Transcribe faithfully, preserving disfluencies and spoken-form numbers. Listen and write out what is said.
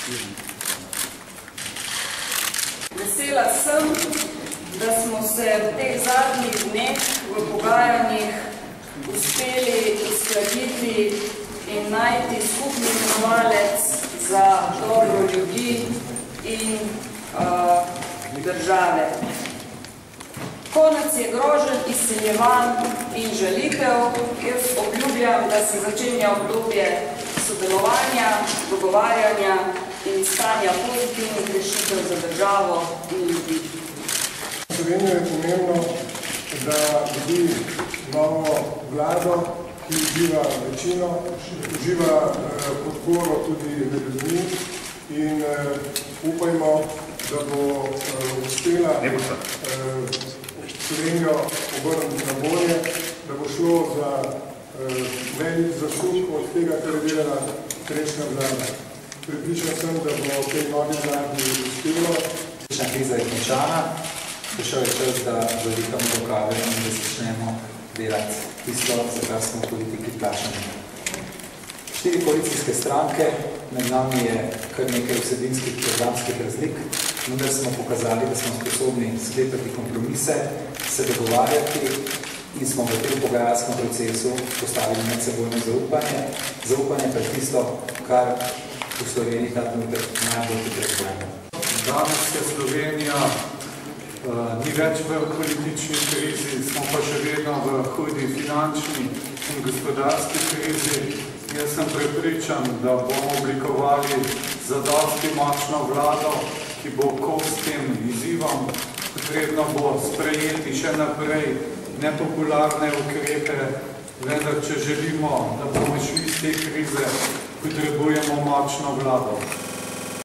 Vesela sem, da smo se v teh zadnjih dneh v pogajanjih uspeli uskladiti in najti skupni imenovalec za dobro ljudi in uh, države. Konec je groženj, izseljevanj in žalitev. Jaz obljubljam, da se začenja obdobje sodelovanja, dogovarjanja in iskanja pozitivnih rešitev za državo in ljudi. Za Slovenijo je pomembno, da dobi novo vlado, ki uživa večino, uživa podporo tudi med ljudmi in upajmo, da bo uspela Slovenijo obrniti na bolje, da bo šlo za velik zaslužek od tega, kar je delala prejšnja vlada. Pripričan sem, da bo v tej novi vladi uspelo. Prejšnja kriza je končana, prišel je čas, da zavihamo rokave in da začnemo delati tisto, za kar smo v politiki plačani. Štiri koalicijske stranke, med nami je kar nekaj vsebinskih programskih razlik, vendar smo pokazali, da smo sposobni sklepati kompromise, se dogovarjati in smo v tem pogajalskem procesu postavili medsebojno zaupanje. Zaupanje pa je tisto, kar v Sloveniji ta trenutek najbolj potrebujemo. Danes je Slovenija uh, ni več v politični krizi, smo pa še vedno v hudi finančni in gospodarski krizi. Jaz sem prepričan, da bomo oblikovali zadosti močno vlado, ki bo kos tem izzivom. Potrebno bo sprejeti še naprej nepopularne ukrepe, vendar če želimo, da bomo šli iz te krize, potrebujemo močno vlado.